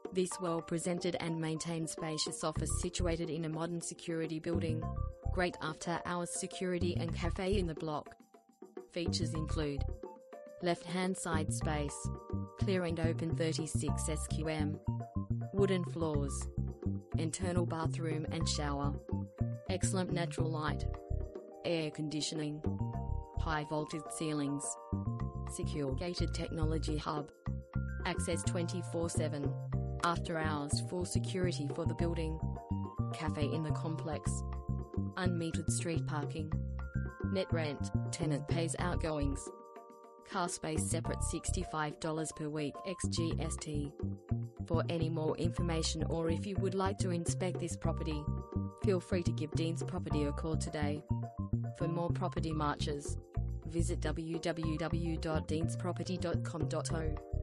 This well-presented and maintained spacious office situated in a modern security building. Great after-hours security and cafe in the block. Features include left-hand side space, clear and open 36 SQM, wooden floors, internal bathroom and shower, excellent natural light, air conditioning, high-voltage ceilings, secure gated technology hub, access 24/7, after-hours full security for the building, cafe in the complex, unmetered street parking, Nett Rent, tenant pays outgoings. Car space separate $65 per week ex GST. For any more information or if you would like to inspect this property, feel free to give Dean's Property a call today. For more property marches, visit www.deansproperty.com.au.